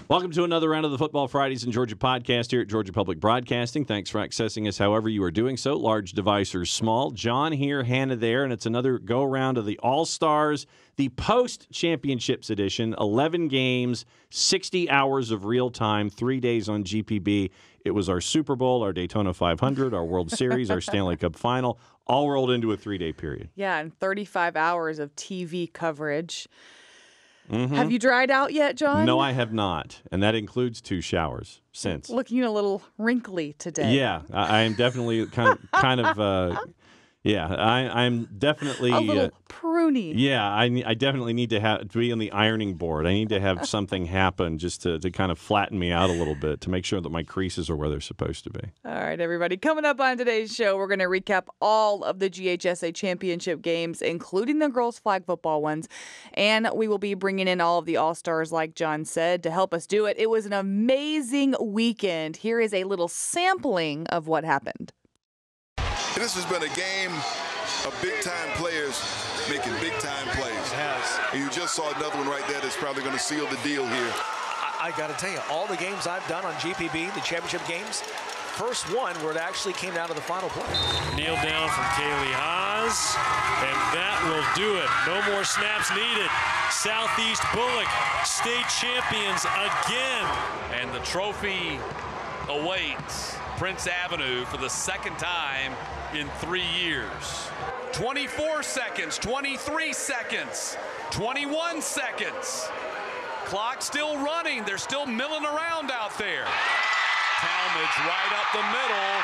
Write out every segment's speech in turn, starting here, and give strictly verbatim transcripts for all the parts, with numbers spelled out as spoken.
Welcome to another round of the Football Fridays in Georgia podcast here at Georgia Public Broadcasting. Thanks for accessing us however you are doing so, large device or small. John here, Hannah there, and it's another go-around of the All-Stars, the post-championships edition, eleven games, sixty hours of real time, three days on G P B. It was our Super Bowl, our Daytona five hundred, our World Series, our Stanley Cup Final, all rolled into a three-day period. Yeah, and thirty-five hours of T V coverage. Mm-hmm. Have you dried out yet, John? No, I have not, and that includes two showers since. Looking a little wrinkly today. Yeah, I, I am definitely kind of, kind of uh, yeah, I, I'm definitely a little uh, pruny. Yeah, I, I definitely need to have to be on the ironing board. I need to have something happen just to, to kind of flatten me out a little bit to make sure that my creases are where they're supposed to be. All right, everybody. Coming up on today's show, we're going to recap all of the G H S A championship games, including the girls' flag football ones. And we will be bringing in all of the All-Stars, like John said, to help us do it. It was an amazing weekend. Here is a little sampling of what happened. This has been a game of big-time players making big-time plays. It has. And you just saw another one right there that's probably going to seal the deal here. I, I got to tell you, all the games I've done on G P B, the championship games, first one where it actually came down to the final play. Kneel down from Kaylee Haas, and that will do it. No more snaps needed. Southeast Bullock, state champions again. And the trophy awaits Prince Avenue for the second time in three years. twenty-four seconds, twenty-three seconds, twenty-one seconds. Clock still running. They're still milling around out there. Talmadge right up the middle.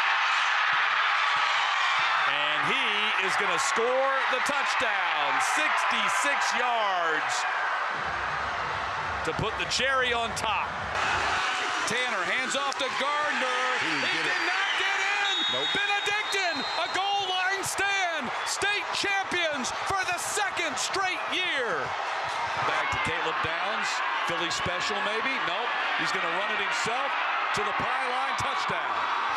And he is going to score the touchdown. sixty-six yards to put the cherry on top. Tanner hands off to Gardner. He, he did it. not get in. Nope. Benedictine, a goal line stand. State champions for the second straight year. Back to Caleb Downs. Philly special maybe? Nope. He's going to run it himself to the pylon touchdown.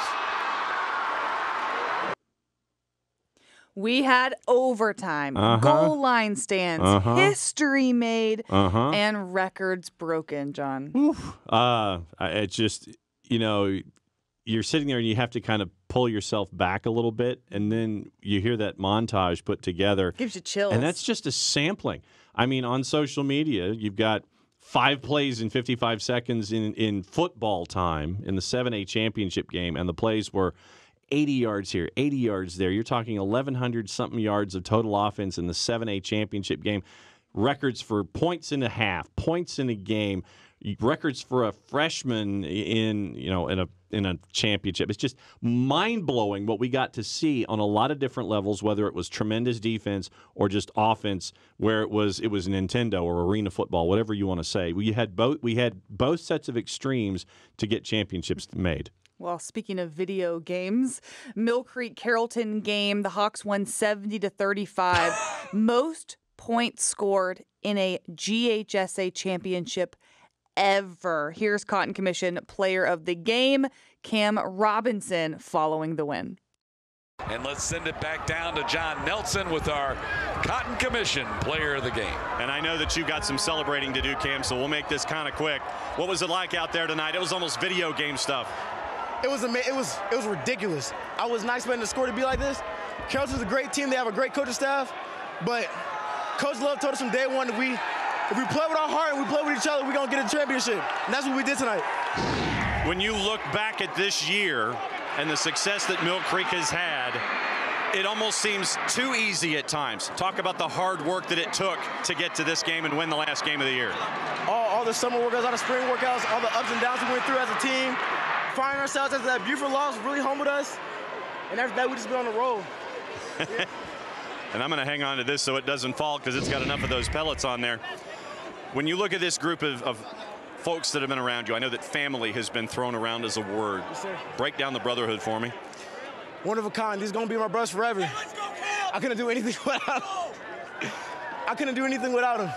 We had overtime, Uh-huh. goal line stands, Uh-huh. history made, Uh-huh. and records broken, John. Oof. Uh, I- it's just, you know, you're sitting there and you have to kind of pull yourself back a little bit, and then you hear that montage put together. Gives you chills. And that's just a sampling. I mean, on social media, you've got five plays in fifty-five seconds in, in football time in the seven A championship game, and the plays were eighty yards here, eighty yards there. You're talking eleven hundred something yards of total offense in the seven A championship game. Records for points in a half, points in a game, records for a freshman in, you know, in a in a championship. It's just mind-blowing what we got to see on a lot of different levels, whether it was tremendous defense or just offense, where it was it was Nintendo or arena football, whatever you want to say. We had both we had both sets of extremes to get championships made. Well, speaking of video games, Mill Creek Carrollton game, the Hawks won seventy to thirty-five. Most points scored in a G H S A championship ever. Here's Cotton Commission player of the game, Cam Robinson, following the win. And let's send it back down to John Nelson with our Cotton Commission player of the game. And I know that you got some celebrating to do, Cam, so we'll make this kind of quick. What was it like out there tonight? It was almost video game stuff. It was ama- it was it was ridiculous. I was not expecting the score to be like this. Carrollton's a great team. They have a great coaching staff, but Coach Love told us from day one that we, if we play with our heart and we play with each other, we're gonna get a championship. And that's what we did tonight. When you look back at this year and the success that Mill Creek has had, it almost seems too easy at times. Talk about the hard work that it took to get to this game and win the last game of the year. All, all the summer workouts, all the spring workouts, all the ups and downs we went through as a team, finding ourselves after that Buford loss really humbled us. And after that, we just been on the road. Yeah. And I'm going to hang on to this so it doesn't fall because it's got enough of those pellets on there. When you look at this group of, of folks that have been around you, I know that family has been thrown around as a word. Yes, sir. Break down the brotherhood for me. One of a kind. These gonna be my brothers forever. I couldn't do anything without him. I couldn't do anything without him.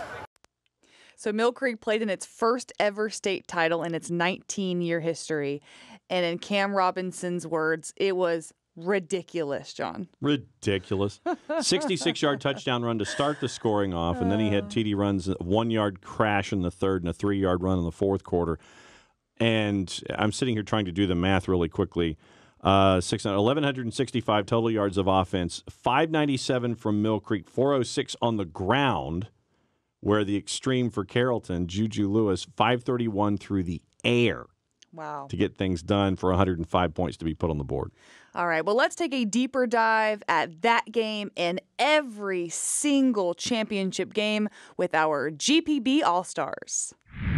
So Mill Creek played in its first ever state title in its nineteen-year history. And in Cam Robinson's words, it was ridiculous, John. Ridiculous. sixty-six-yard touchdown run to start the scoring off, and then he had T D runs, a one-yard crash in the third and a three-yard run in the fourth quarter. And I'm sitting here trying to do the math really quickly. Uh, six, eleven sixty-five total yards of offense, five ninety-seven from Mill Creek, four oh six on the ground, where the extreme for Carrollton, Juju Lewis, five thirty-one through the air. Wow. To get things done for one hundred five points to be put on the board. All right, well, let's take a deeper dive at that game and every single championship game with our G P B All-Stars.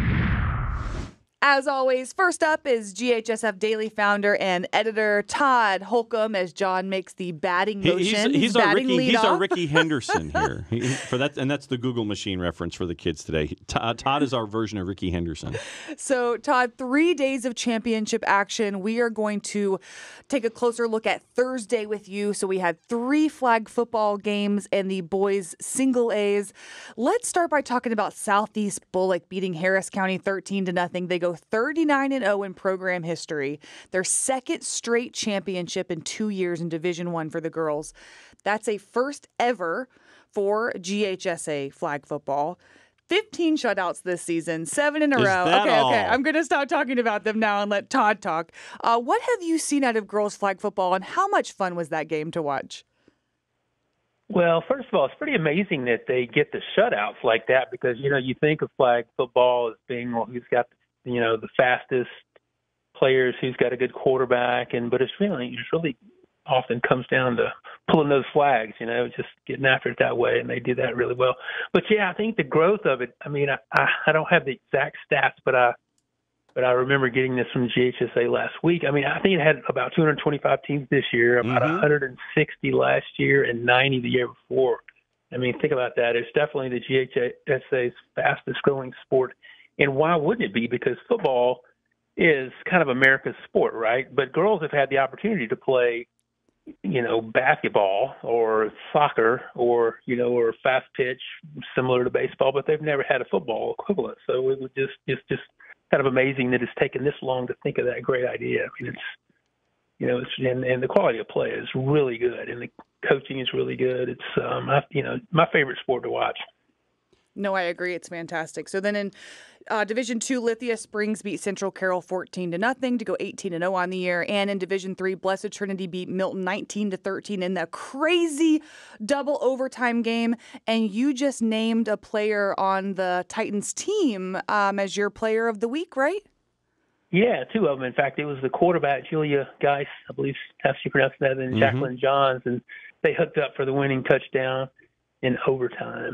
As always, first up is G H S F Daily founder and editor Todd Holcomb as John makes the batting motion. He, he's, he's, our Ricky, he's our Ricky Henderson here. He, for that, and that's the Google machine reference for the kids today. Todd, Todd is our version of Ricky Henderson. So, Todd, three days of championship action. We are going to take a closer look at Thursday with you. So we had three flag football games and the boys' single A's. Let's start by talking about Southeast Bullock beating Harris County thirteen to nothing. They go thirty-nine and oh in program history. Their second straight championship in two years in Division One for the girls. That's a first ever for G H S A flag football. fifteen shutouts this season, seven in a Is row. that okay, all? okay. I'm going to stop talking about them now and let Todd talk. Uh, what have you seen out of girls flag football, and how much fun was that game to watch? Well, first of all, it's pretty amazing that they get the shutouts like that because, you know, you think of flag football as being, well, who's got, you know, the fastest players, who's got a good quarterback, and but it's really, it really often comes down to pulling those flags, you know, just getting after it that way, and they do that really well. But, yeah, I think the growth of it, I mean, I, I, I don't have the exact stats, but I but I remember getting this from G H S A last week. I mean, I think it had about two hundred twenty-five teams this year, about mm-hmm. one hundred sixty last year, and ninety the year before. I mean, think about that. It's definitely the G H S A's fastest growing sport. And why wouldn't it be? Because football is kind of America's sport, right? But girls have had the opportunity to play, you know, basketball or soccer or, you know, or fast pitch similar to baseball, but they've never had a football equivalent. So it was just, just, just kind of amazing that it's taken this long to think of that great idea. I mean, it's, you know, it's, and, and the quality of play is really good, and the coaching is really good. It's, um, I, you know, my favorite sport to watch. No, I agree. It's fantastic. So then in uh, Division Two, Lithia Springs beat Central Carroll fourteen to nothing to go eighteen and oh on the year. And in Division Three, Blessed Trinity beat Milton nineteen to thirteen in the crazy double overtime game. And you just named a player on the Titans team um, as your player of the week, right? Yeah, two of them. In fact, it was the quarterback, Julia Geis, I believe how she pronounced that, and mm-hmm. Jacqueline Johns, and they hooked up for the winning touchdown in overtime.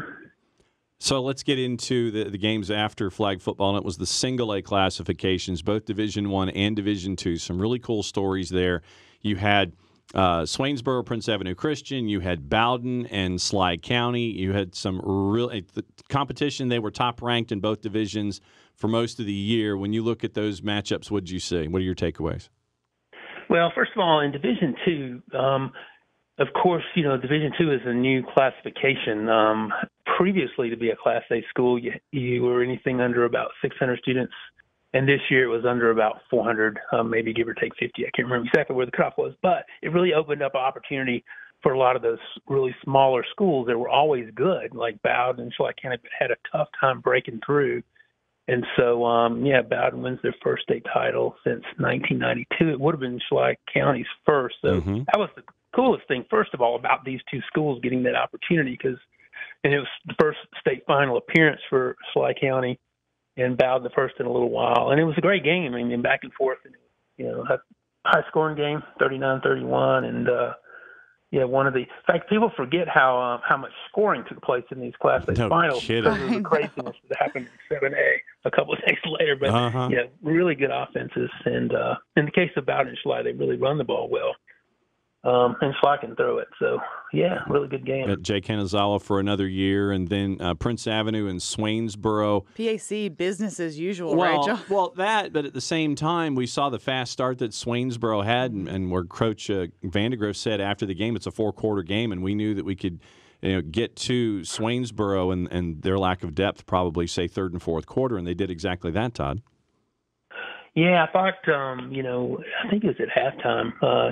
So let's get into the, the games after flag football, and it was the single A classifications, both Division One and Division Two. Some really cool stories there. You had uh, Swainsboro, Prince Avenue Christian. You had Bowden and Sly County. You had some real the competition. They were top ranked in both divisions for most of the year. When you look at those matchups, what did you see? What are your takeaways? Well, first of all, in Division Two, um, of course, you know, Division Two is a new classification. Um, previously, to be a Class A school, you, you were anything under about six hundred students, and this year it was under about four hundred, um, maybe give or take fifty. I can't remember exactly where the cutoff was, but it really opened up an opportunity for a lot of those really smaller schools that were always good, like Bowden and Schley County, but had a tough time breaking through. And so, um, yeah, Bowden wins their first state title since nineteen ninety-two. It would have been Schley County's first, so mm-hmm. that was the coolest thing, first of all, about these two schools getting that opportunity, because and it was the first state final appearance for Schley County, and Bowden the first in a little while. And it was a great game. I mean, back and forth, and, you know, a high-scoring game, thirty-nine thirty-one, and, uh, yeah, one of the – in fact, people forget how uh, how much scoring took place in these Class A no finals kidding. because of the craziness that happened in seven A a couple of days later. But, uh-huh. yeah, really good offenses. And uh, in the case of Bowden and Schley, they really run the ball well. Um, and Schley can throw it. So, yeah, really good game. At Jay Kanazawa for another year, and then uh, Prince Avenue and Swainsboro. P A C, business as usual, well, right, John? Well, that, but at the same time, we saw the fast start that Swainsboro had, and, and where Coach uh, Vandegrift said after the game, it's a four-quarter game, and we knew that we could you know, get to Swainsboro and, and their lack of depth probably, say, third and fourth quarter, and they did exactly that, Todd. Yeah, I thought, um, you know, I think it was at halftime, uh,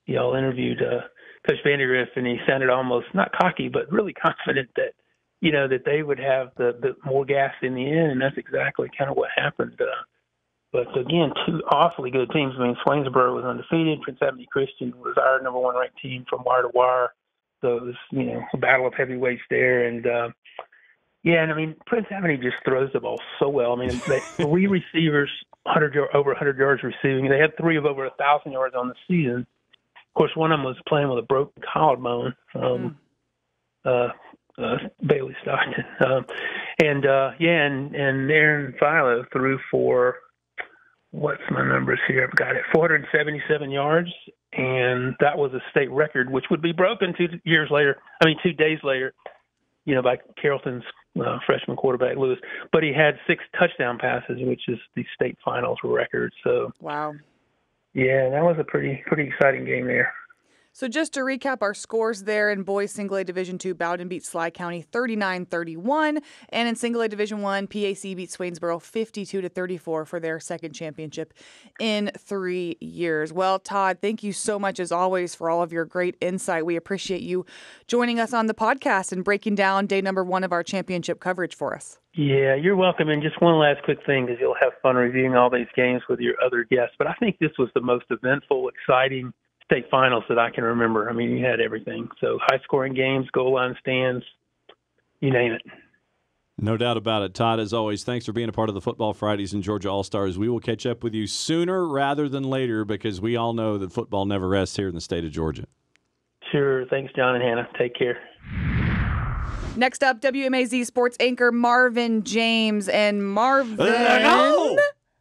y'all interviewed uh, Coach Vandegrift, and he sounded almost not cocky, but really confident that you know that they would have the, the more gas in the end, and that's exactly kind of what happened. Uh, but again, two awfully good teams. I mean, Swainsboro was undefeated. Prince Abney Christian was our number one ranked team from wire to wire. So it was, you know, a battle of heavyweights there. And, uh, yeah, and I mean, Prince Abney just throws the ball so well. I mean, they, three receivers, one hundred, over one hundred yards receiving. They had three of over one thousand yards on the season. Of course, one of them was playing with a broken collarbone, um, mm. uh, uh, Bailey Stockton. Um, and, uh, yeah, and, and Aaron Philo threw for, what's my numbers here? I've got it, four hundred seventy-seven yards. And that was a state record, which would be broken two years later. I mean, two days later, you know, by Carrollton's uh, freshman quarterback, Lewis. But he had six touchdown passes, which is the state finals record. So, wow. Yeah, that was a pretty pretty exciting game there. So just to recap our scores there in boys single A Division two, Bowden beat Sly County thirty-nine thirty-one, and in single A Division one, P A C beat Swainsboro fifty-two to thirty-four for their second championship in three years. Well, Todd, thank you so much as always for all of your great insight. We appreciate you joining us on the podcast and breaking down day number one of our championship coverage for us. Yeah, you're welcome. And just one last quick thing, because you'll have fun reviewing all these games with your other guests. But I think this was the most eventful, exciting state finals that I can remember. I mean, you had everything. So high-scoring games, goal line stands, you name it. No doubt about it. Todd, as always, thanks for being a part of the Football Fridays and Georgia All-Stars. We will catch up with you sooner rather than later because we all know that football never rests here in the state of Georgia. Sure. Thanks, John and Hannah. Take care. Next up, W M A Z sports anchor Marvin James. And Marvin... Uh, no!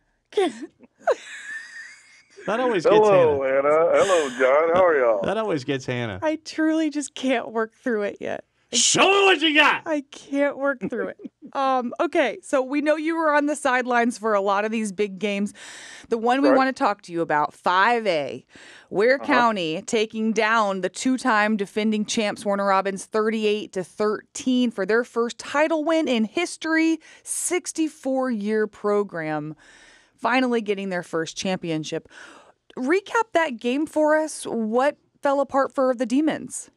That always gets Hello, Hannah. Hannah. Hello, John. How are y'all? That always gets Hannah. I truly just can't work through it yet. I Show me what you got. I can't work through it. Um, okay, so we know you were on the sidelines for a lot of these big games. The one we Right. want to talk to you about, five A, Ware Uh-huh. County taking down the two-time defending champs Warner Robins thirty-eight to thirteen for their first title win in history, sixty-four year program, finally getting their first championship. Recap that game for us. What fell apart for the Demons?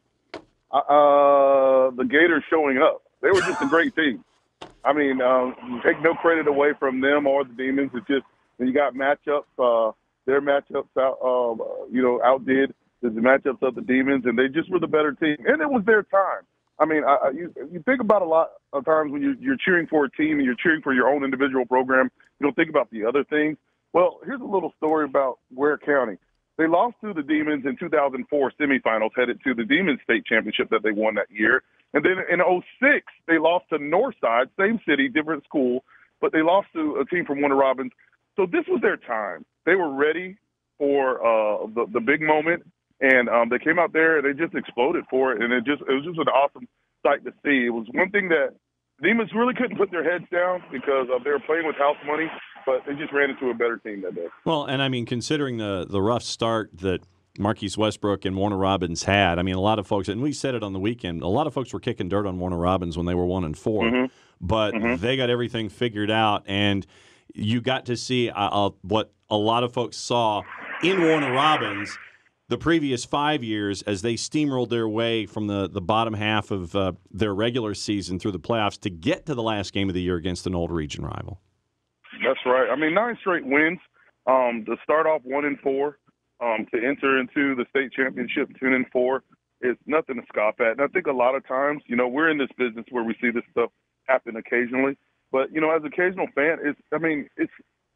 Uh, the Gators showing up. They were just a great team. I mean, um, take no credit away from them or the Demons. It's just when you got matchups, uh, their matchups out, uh, you know, outdid the matchups of the Demons, and they just were the better team. And it was their time. I mean, I, you, you think about a lot of times when you're, you're cheering for a team and you're cheering for your own individual program, you don't think about the other things. Well, here's a little story about Ware County. They lost to the Demons in two thousand four semifinals, headed to the Demons state championship that they won that year. And then in oh six, they lost to Northside, same city, different school, but they lost to a team from Warner Robins. So this was their time. They were ready for uh, the, the big moment, and um, they came out there and they just exploded for it. And it just it was just an awesome sight to see. It was one thing that Demons really couldn't put their heads down because uh, they were playing with house money, but they just ran into a better team that day. Well, and I mean, considering the the rough start that Marquise Westbrook and Warner Robins had, I mean, a lot of folks, and we said it on the weekend, a lot of folks were kicking dirt on Warner Robins when they were one and four, Mm-hmm. but Mhm. they got everything figured out, and you got to see uh, uh, what a lot of folks saw in Warner Robins the previous five years as they steamrolled their way from the, the bottom half of uh, their regular season through the playoffs to get to the last game of the year against an old region rival. That's right. I mean, nine straight wins. Um, to start off one and four, um, to enter into the state championship ten and four is nothing to scoff at. And I think a lot of times, you know, we're in this business where we see this stuff happen occasionally. But you know, as an occasional fan, it's I mean, it's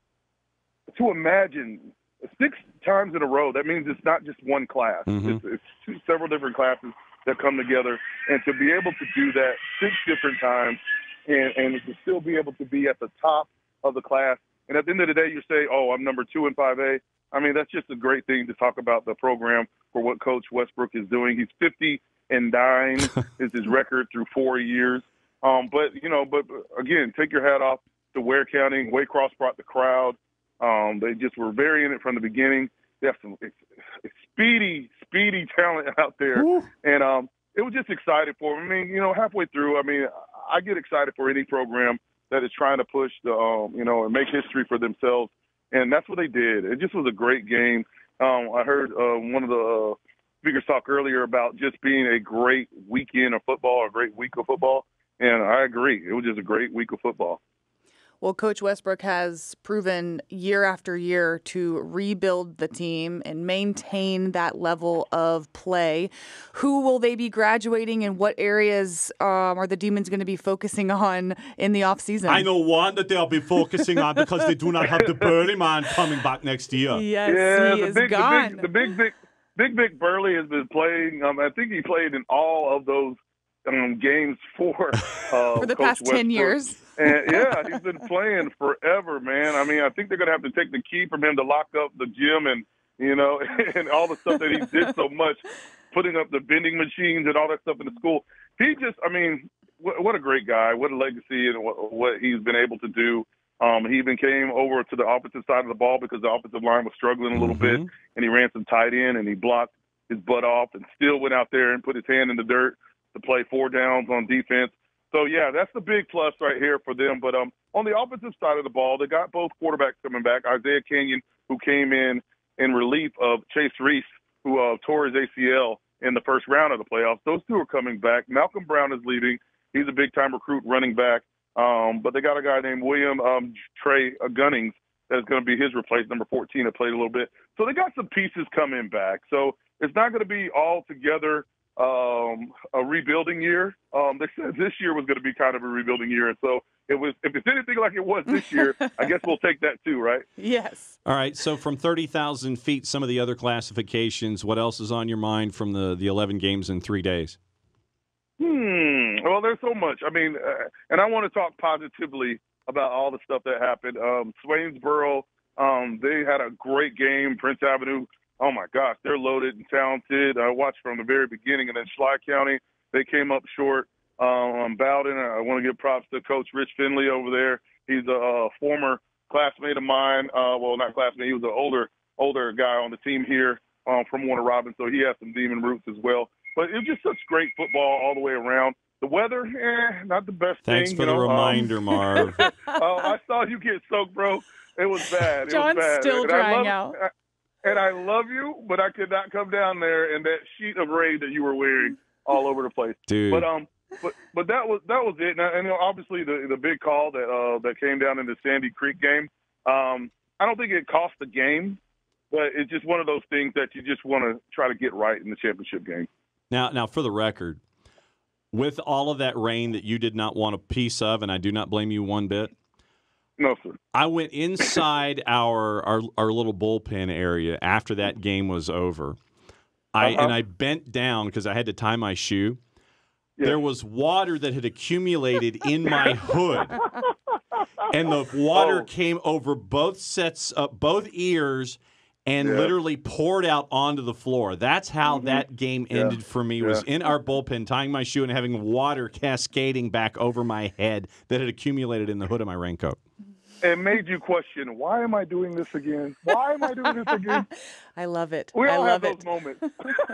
to imagine six times in a row. That means it's not just one class. Mm-hmm. It's, it's two, several different classes that come together, and to be able to do that six different times, and, and to still be able to be at the top of the class. And at the end of the day, you say, oh, I'm number two in five A. I mean, that's just a great thing to talk about the program for what Coach Westbrook is doing. He's fifty and nine is his record through four years. Um, but, you know, but again, take your hat off to Ware County. Waycross brought the crowd. Um, they just were very in it from the beginning. They have some it's, it's speedy, speedy talent out there. Woo. And um, it was just excited for them. I mean, you know, halfway through, I mean, I get excited for any program that is trying to push the, um, you know, and make history for themselves. And that's what they did. It just was a great game. Um, I heard uh, one of the uh, speakers talk earlier about just being a great weekend of football, a great week of football, and I agree. It was just a great week of football. Well, Coach Westbrook has proven year after year to rebuild the team and maintain that level of play. Who will they be graduating, and what areas um, are the Demons going to be focusing on in the offseason? I know one that they'll be focusing on because they do not have the Burley man coming back next year. Yes, yeah, he the is big, gone. The big, the big, big, big, big Burley has been playing. Um, I think he played in all of those um, games for uh, for the Coach past Westbrook. ten years. And yeah, he's been playing forever, man. I mean, I think they're going to have to take the key from him to lock up the gym and, you know, and all the stuff that he did so much, putting up the vending machines and all that stuff in the school. He just, I mean, what, what a great guy. What a legacy and what, what he's been able to do. Um, he even came over to the opposite side of the ball because the offensive line was struggling a little Mm-hmm. bit, and he ran some tight end and he blocked his butt off and still went out there and put his hand in the dirt to play four downs on defense. So, yeah, that's the big plus right here for them. But um, on the offensive side of the ball, they got both quarterbacks coming back. Isaiah Kenyon, who came in in relief of Chase Reese, who uh, tore his A C L in the first round of the playoffs. Those two are coming back. Malcolm Brown is leaving. He's a big-time recruit running back. Um, but they got a guy named William um, Trey Gunnings that's going to be his replacement, number fourteen, that played a little bit. So they got some pieces coming back. So it's not going to be all together um, a rebuilding year. Um, they said this year was going to be kind of a rebuilding year. And so it was, if it's anything like it was this year, I guess we'll take that too, right? Yes. All right, so from thirty thousand feet, some of the other classifications, what else is on your mind from the, the eleven games in three days? Hmm. Well, there's so much. I mean, uh, and I want to talk positively about all the stuff that happened. Um, Swainsboro, um, they had a great game. Prince Avenue, oh my gosh, they're loaded and talented. I watched from the very beginning. And then Schley County, they came up short. Um, Bowden, I want to give props to Coach Rich Finley over there. He's a, a former classmate of mine. Uh, well, not classmate. He was an older older guy on the team here um, from Warner Robins, so he has some Demon roots as well. But it was just such great football all the way around. The weather, eh, not the best Thanks thing. for you the know? reminder, um, Marv. uh, I saw you get soaked, bro. It was bad. It John's was bad. still and I drying love, out. And I love you, but I could not come down there in that sheet of rain that you were wearing all over the place. Dude. But um, but but that was that was it. And, and you know, obviously the the big call that uh that came down in the Sandy Creek game. Um, I don't think it cost the game, but it's just one of those things that you just want to try to get right in the championship game. Now, now, for the record, with all of that rain that you did not want a piece of, and I do not blame you one bit, No, sir. I went inside our, our our little bullpen area after that game was over. I Uh-huh. and I bent down because I had to tie my shoe. Yeah. There was water that had accumulated in my hood, and the water Oh. came over both sets, uh, both ears, and Yeah. literally poured out onto the floor. That's how Mm-hmm. that game ended for me, was in our bullpen, tying my shoe and having water cascading back over my head that had accumulated in the hood of my raincoat. It made you question, why am I doing this again? Why am I doing this again? I love it. We I all love have those it. moments.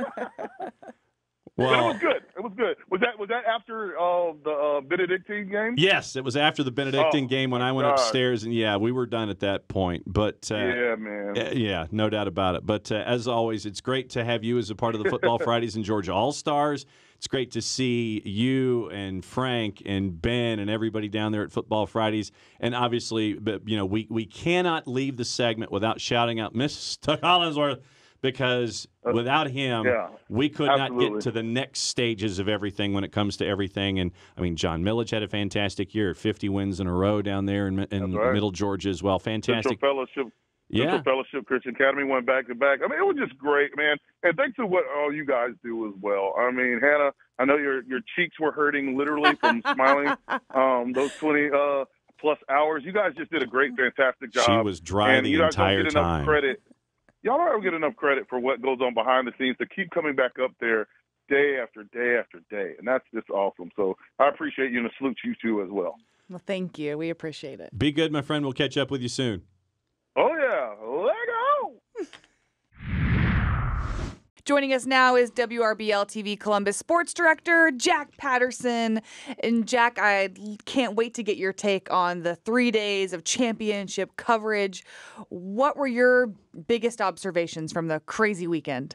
Well, But it was good. It was good. Was that was that after uh, the uh, Benedictine game? yes, it was after the Benedictine Oh, game when I went God. upstairs, and yeah, we were done at that point. But uh, Yeah, man. Uh, yeah, no doubt about it. But uh, as always, it's great to have you as a part of the Football Fridays and Georgia All-Stars. It's great to see you and Frank and Ben and everybody down there at Football Fridays. And obviously, but, you know, we, we cannot leave the segment without shouting out Mister Collinsworth, because without him, yeah, we could not absolutely. get to the next stages of everything when it comes to everything. And, I mean, John Millage had a fantastic year, fifty wins in a row down there in, in right. Middle Georgia as well. Central Fantastic. Fellowship. Yeah. Central Fellowship Christian Academy went back to back. I mean, it was just great, man. And thanks to what all you guys do as well. I mean, Hannah, I know your your cheeks were hurting literally from smiling um, those twenty uh, plus hours. You guys just did a great, fantastic job. She was dry and the you guys entire don't get enough time. credit. Y'all don't get enough credit for what goes on behind the scenes to keep coming back up there day after day after day. And that's just awesome. So I appreciate you and I salute you too as well. Well, thank you. We appreciate it. Be good, my friend. We'll catch up with you soon. Oh, yeah. Let go. Joining us now is W R B L T V Columbus Sports Director Jack Patterson. And Jack, I can't wait to get your take on the three days of championship coverage. What were your biggest observations from the crazy weekend?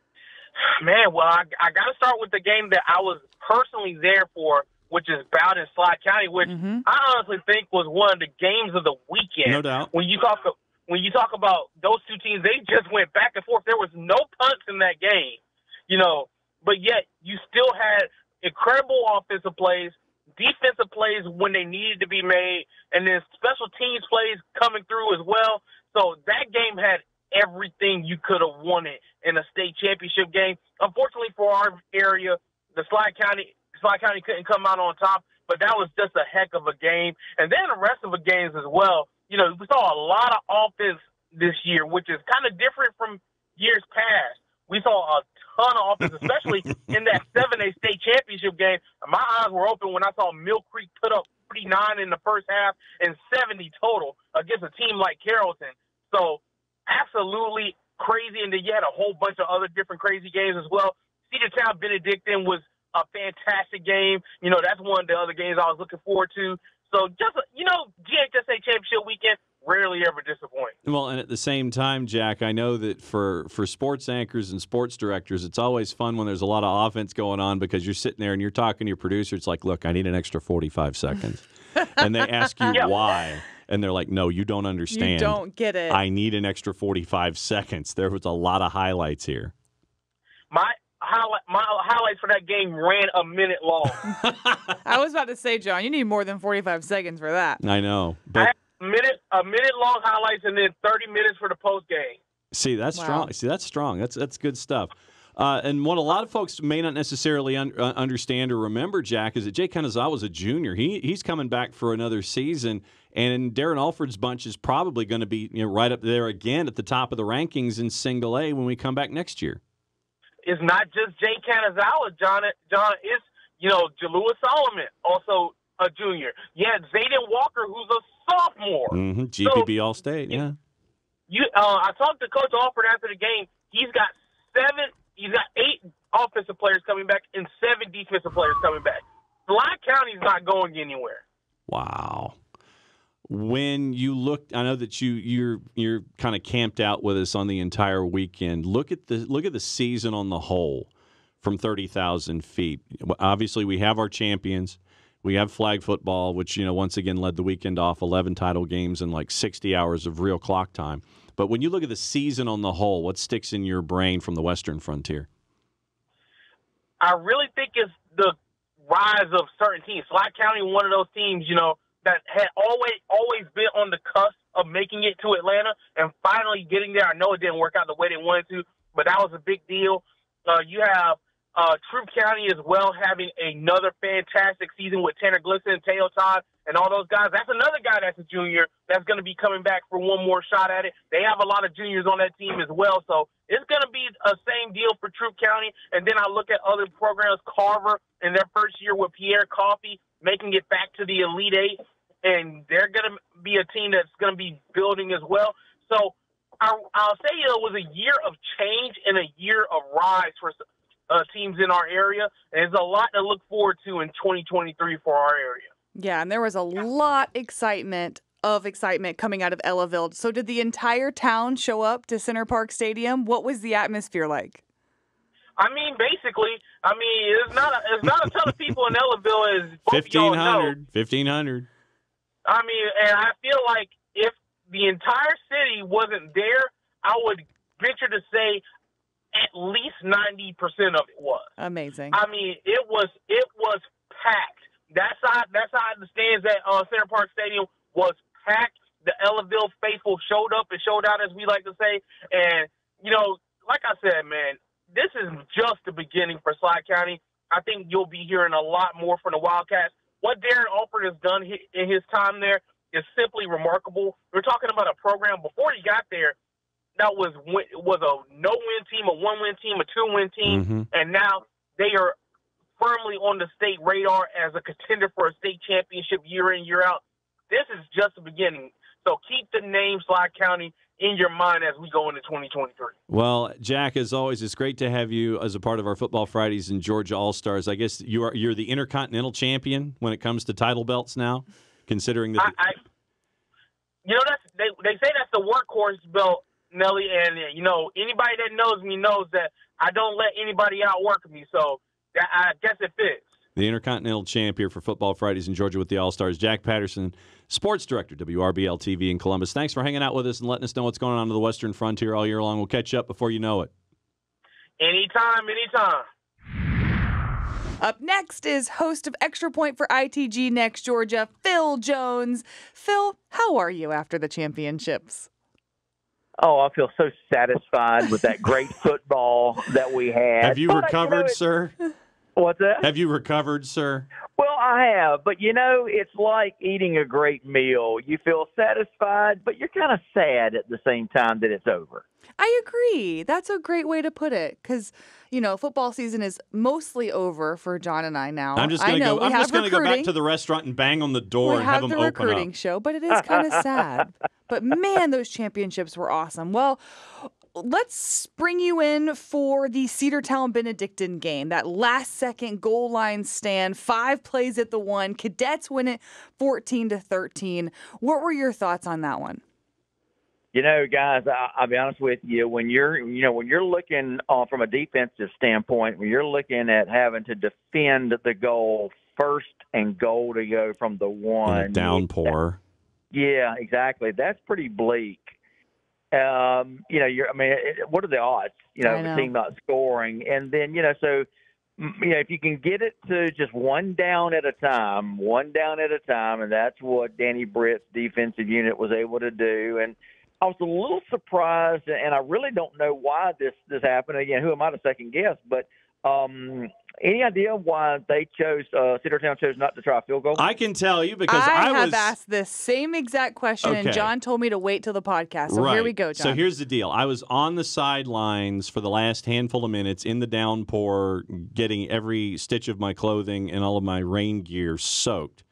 Man, well, I, I got to start with the game that I was personally there for, which is Bowden Slide County, which mm-hmm. I honestly think was one of the games of the weekend. No doubt. When you talk when you talk about those two teams, they just went back and forth. There was no punts in that game, you know, but yet you still had incredible offensive plays, defensive plays when they needed to be made, and then special teams plays coming through as well. So that game had everything you could have wanted in a state championship game. Unfortunately for our area, the Slide County Slide County couldn't come out on top, but that was just a heck of a game. And then the rest of the games as well. You know, we saw a lot of offense this year, which is kind of different from years past. We saw a ton of offense, especially in that seven A state championship game. My eyes were open when I saw Mill Creek put up forty-nine in the first half and seventy total against a team like Carrollton. So absolutely crazy. And then you had a whole bunch of other different crazy games as well. Cedartown Benedictine was a fantastic game. You know, that's one of the other games I was looking forward to. So just, you know, G H S A Championship weekend rarely ever disappoint. Well, and at the same time, Jack, I know that for, for sports anchors and sports directors, it's always fun when there's a lot of offense going on because you're sitting there and you're talking to your producer. It's like, look, I need an extra forty-five seconds. And they ask you yeah. why. And they're like, no, you don't understand. You don't get it. I need an extra forty-five seconds. There was a lot of highlights here. My highlight, my highlights for that game ran a minute long. I was about to say, John, you need more than forty-five seconds for that. I know. I But had a minute, a minute long highlights and then thirty minutes for the post game. see, that's Wow. strong. See, that's strong. That's that's good stuff. Uh, and what a lot of folks may not necessarily un- uh, understand or remember, Jack, is that Jay Kanazawa is a junior. He he's coming back for another season, and Darren Alford's bunch is probably going to be you know right up there again at the top of the rankings in Single A when we come back next year. It's not just Jay Kanazawa, John. John, it's, you know, Jalua Solomon, also a junior. Yeah, Zayden Walker, who's a sophomore. Mm-hmm. G P B So, All-State, yeah. You, uh, I talked to Coach Alford after the game. He's got seven, he's got eight offensive players coming back and seven defensive players coming back. Slide County's not going anywhere. Wow. When you look, I know that you you're you're kind of camped out with us on the entire weekend. Look at the look at the season on the whole from thirty thousand feet. Obviously, we have our champions. We have flag football, which you know once again led the weekend off, eleven title games and like sixty hours of real clock time. But when you look at the season on the whole, what sticks in your brain from the Western Frontier? I really think it's the rise of certain teams. Slide County, one of those teams, you know, that had always always been on the cusp of making it to Atlanta and finally getting there. I know it didn't work out the way they wanted to, but that was a big deal. Uh, you have uh, Troup County as well having another fantastic season with Tanner Glisson, Teo Todd, and all those guys. That's another guy that's a junior that's going to be coming back for one more shot at it. They have a lot of juniors on that team as well, so it's going to be a same deal for Troup County. And then I look at other programs, Carver in their first year with Pierre Coffey, making it back to the Elite Eight, and they're going to be a team that's going to be building as well. So I'll, I'll say it was a year of change and a year of rise for uh, teams in our area, and there's a lot to look forward to in twenty twenty-three for our area. Yeah, and there was a lot excitement of excitement coming out of Ellaville. So did the entire town show up to Center Park Stadium? What was the atmosphere like? I mean, basically, I mean, it's not a, it's not a ton of people in Ellaville, as both of y'all know. fifteen hundred I mean, and I feel like if the entire city wasn't there, I would venture to say at least ninety percent of it was. Amazing. I mean, it was it was packed. That side, that side of the stands at uh, Center Park Stadium was packed. The Ellaville faithful showed up and showed out, as we like to say. And, you know, like I said, man, this is just the beginning for Slide County. I think you'll be hearing a lot more from the Wildcats. What Darren Alford has done in his time there is simply remarkable. We're talking about a program before he got there that was was a no-win team, a one-win team, a two-win team, Mm-hmm. and now they are firmly on the state radar as a contender for a state championship year in, year out. This is just the beginning. So keep the name Slide County in your mind as we go into twenty twenty-three. Well, Jack, as always, it's great to have you as a part of our Football Fridays and Georgia All-Stars. I guess you are you're the Intercontinental Champion when it comes to title belts now, considering that. I, I, you know, that's they they say that's the workhorse belt, Nelly, and you know anybody that knows me knows that I don't let anybody outwork me, so that, I guess it fits. The Intercontinental Champ here for Football Fridays in Georgia with the All-Stars, Jack Patterson, Sports Director, W R B L T V in Columbus. Thanks for hanging out with us and letting us know what's going on to the Western Frontier all year long. We'll catch you up before you know it. Anytime, anytime. Up next is host of Extra Point for I T G Next Georgia, Phil Jones. Phil, how are you after the championships? Oh, I feel so satisfied with that great football that we had. Have you but, recovered, you know, sir? What's that? Have you recovered, sir? Well, I have, but you know, it's like eating a great meal. You feel satisfied, but you're kind of sad at the same time that it's over. I agree. That's a great way to put it because, you know, football season is mostly over for John and I now. I'm just going to go. I'm just going to go back to the restaurant and bang on the door we and have, have them the open recruiting up. show, but it is kind of sad. But man, those championships were awesome. Well, let's bring you in for the Cedartown Benedictine game. That last second goal line stand, five plays at the one. Cadets win it fourteen to thirteen. What were your thoughts on that one? You know, guys, I, I'll be honest with you. When you're, you know, when you're looking uh, from a defensive standpoint, when you're looking at having to defend the goal, first and goal to go from the one downpour. Yeah, exactly. That's pretty bleak. Um, you know, you're. I mean, it, what are the odds? You know, I of know. a team not scoring, and then you know, so you know, if you can get it to just one down at a time, one down at a time, and that's what Danny Britt's defensive unit was able to do. And I was a little surprised, and I really don't know why this this happened. Again, who am I to second guess? But um, any idea why they chose uh, Cedartown chose not to try a field goal? I can tell you because I, I, have was asked this same exact question, Okay. and John told me to wait till the podcast. So right. here we go, John. So here's the deal. I was on the sidelines for the last handful of minutes in the downpour, getting every stitch of my clothing and all of my rain gear soaked.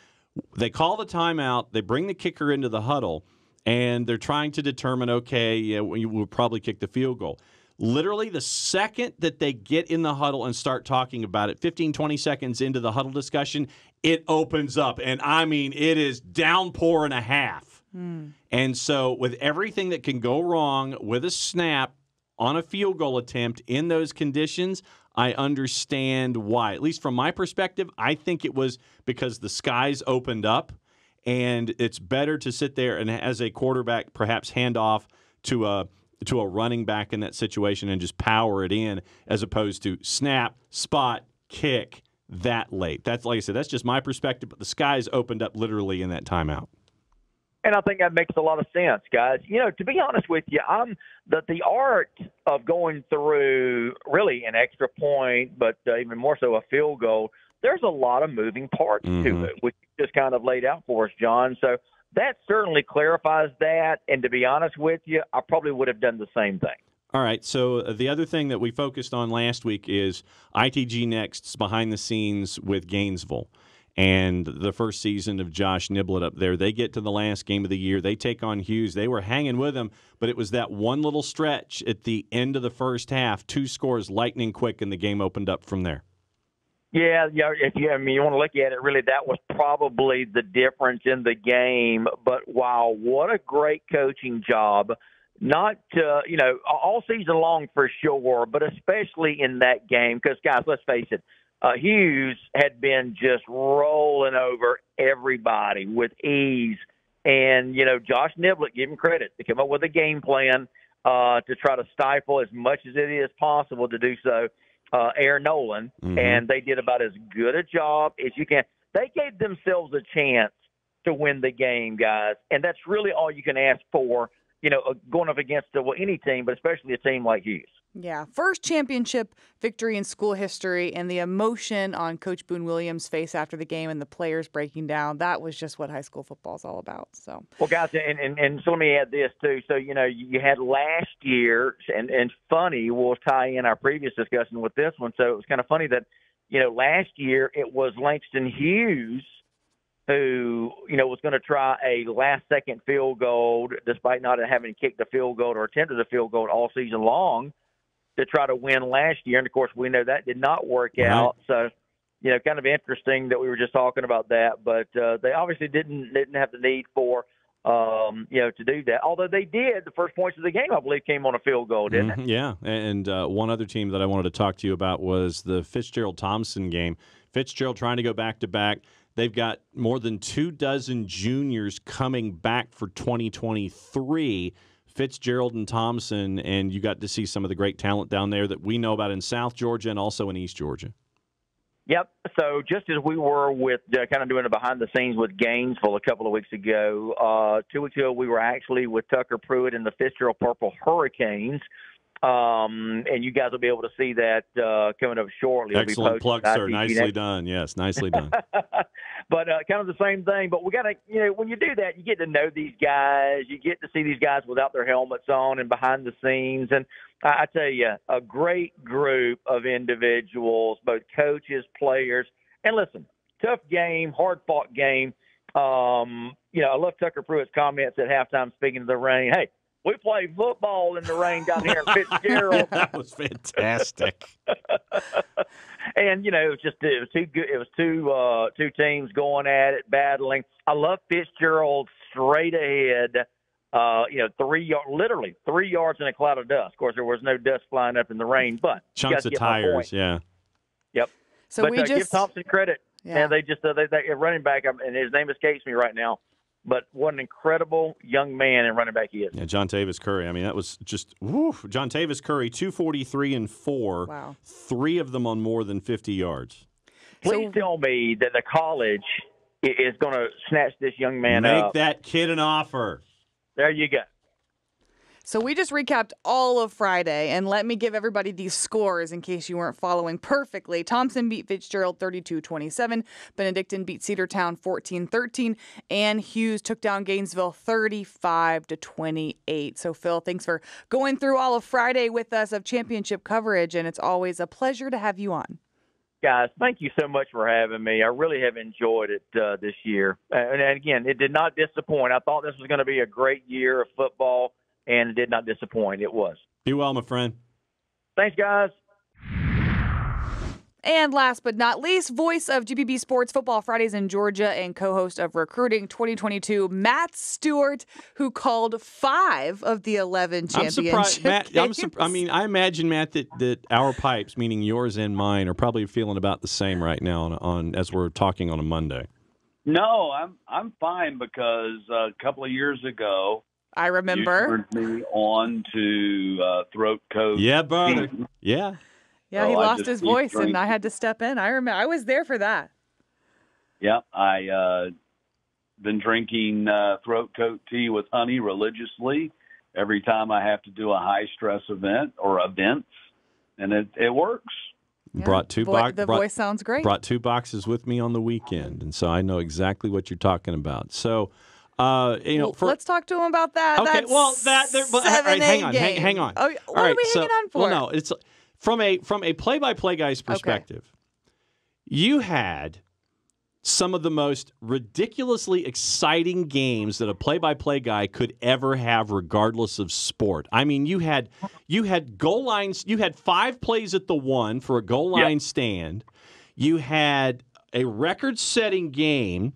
They call the timeout. They bring the kicker into the huddle, and they're trying to determine, okay, yeah, we will probably kick the field goal. Literally, the second that they get in the huddle and start talking about it, fifteen, twenty seconds into the huddle discussion, it opens up. And, I mean, it is downpour and a half. Hmm. And so with everything that can go wrong with a snap on a field goal attempt in those conditions, I understand why. At least from my perspective, I think it was because the skies opened up, and it's better to sit there and, as a quarterback, perhaps hand off to a to a running back in that situation and just power it in, as opposed to snap, spot, kick that late. That's, like I said, that's just my perspective, but the skies opened up literally in that timeout. And I think that makes a lot of sense, guys. You know, to be honest with you, I'm the the art of going through really an extra point, but uh, even more so a field goal. There's a lot of moving parts Mhm. to it, which you just kind of laid out for us, John. So that certainly clarifies that. And to be honest with you, I probably would have done the same thing. All right, so uh, the other thing that we focused on last week is I T G Next's behind the scenes with Gainesville and the first season of Josh Niblett up there. They get to the last game of the year. They take on Hughes. They were hanging with them, but it was that one little stretch at the end of the first half, two scores lightning quick, and the game opened up from there. Yeah, yeah. If you, I mean, you want to look at it, really, that was probably the difference in the game. But wow, what a great coaching job! Not, uh, you know, all season long for sure, but especially in that game. Because, guys, let's face it, uh, Hughes had been just rolling over everybody with ease. And, you know, Josh Niblett, give him credit, to come up with a game plan uh, to try to stifle as much as it is possible to do so. Uh, Aaron Nolan, Mhm. and they did about as good a job as you can. They gave themselves a chance to win the game, guys, and that's really all you can ask for, you know, going up against uh, well, any team, but especially a team like Hughes. Yeah, first championship victory in school history, and the emotion on Coach Boone Williams' face after the game and the players breaking down, that was just what high school football is all about. So, Well, guys, and, and, and so let me add this, too. So, you know, you had last year, and, and funny, we'll tie in our previous discussion with this one. So it was kind of funny that, you know, last year it was Langston Hughes who, you know, was going to try a last-second field goal despite not having kicked a field goal or attempted a field goal all season long to try to win last year. And, of course, we know that did not work Right. out. So, you know, kind of interesting that we were just talking about that. But uh, they obviously didn't didn't have the need for, um, you know, to do that. Although they did, the first points of the game, I believe, came on a field goal, didn't Mhm, it? Yeah, and uh, one other team that I wanted to talk to you about was the Fitzgerald-Thompson game. Fitzgerald trying to go back-to-back. They've got more than two dozen juniors coming back for twenty twenty-three. Fitzgerald and Thompson, and you got to see some of the great talent down there that we know about in South Georgia and also in East Georgia. Yep. So just as we were with uh, kind of doing the behind the scenes with Gainesville a couple of weeks ago, uh, two weeks ago we were actually with Tucker Pruitt and the Fitzgerald Purple Hurricanes. Um, and you guys will be able to see that uh, coming up shortly. It'll be Excellent posted plug, on sir. I T G Nicely next- done. Yes, nicely done. But uh, kind of the same thing. But we got to, you know, when you do that, you get to know these guys. You get to see these guys without their helmets on and behind the scenes. And I, I tell you, a great group of individuals, both coaches, players. And listen, tough game, hard-fought game. Um, you know, I love Tucker Pruitt's comments at halftime speaking to the rain. Hey, we play football in the rain down here in Fitzgerald. That was fantastic. And you know, it was just it was two good. It was two uh, two teams going at it, battling. I love Fitzgerald straight ahead. Uh, you know, three yard, literally three yards in a cloud of dust. Of course, there was no dust flying up in the rain, but you Chunks guys of get my point. tires, yeah. Yep. So but we uh, give just Thompson credit. Yeah. And they just uh, they, they running back, um, and his name escapes me right now. But what an incredible young man and running back he is. Yeah, John Tavis Curry. I mean, that was just woo. John Tavis Curry, two forty-three and four. Wow. Three of them on more than fifty yards. Please tell me that the college i- is going to snatch this young man Make up. that kid an offer. There you go. So we just recapped all of Friday, and let me give everybody these scores in case you weren't following perfectly. Thompson beat Fitzgerald thirty-two twenty-seven. Benedictine beat Cedartown fourteen thirteen. And Hughes took down Gainesville thirty-five to twenty-eight. So, Phil, thanks for going through all of Friday with us of championship coverage, and it's always a pleasure to have you on. Guys, thank you so much for having me. I really have enjoyed it uh, this year. And, and again, it did not disappoint. I thought this was going to be a great year of football, and it did not disappoint. It was. Be well, my friend. Thanks, guys. And last but not least, voice of G P B Sports Football Fridays in Georgia and co-host of Recruiting twenty twenty-two, Matt Stewart, who called five of the eleven I'm championship surprised, Matt. I'm games. sur- I mean, I imagine, Matt, that, that our pipes, meaning yours and mine, are probably feeling about the same right now on, on as we're talking on a Monday. No, I'm I'm fine because uh, a couple of years ago, I remember. you turned me on to uh, throat coat. Yeah, brother. Yeah. Yeah, he Oh, I lost just his keep voice, and drinking. I had to step in. I remember. I was there for that. Yep, I uh, been drinking uh, throat coat tea with honey religiously every time I have to do a high stress event or events, and it it works. Brought two Vo- boxes. the voice sounds great. Brought two boxes with me on the weekend, and so I know exactly what you're talking about. So, uh, you know, Well, for let's talk to him about that. okay, that well, that there, but, all right, seven hang A on, hang, game. hang on. Oh, what All are right, we so, hanging on for? Well, no, it's from a from a play-by-play guy's perspective. You had some of the most ridiculously exciting games that a play-by-play guy could ever have, regardless of sport. I mean, you had you had goal lines. You had five plays at the one for a goal line Yep. stand. You had a record-setting game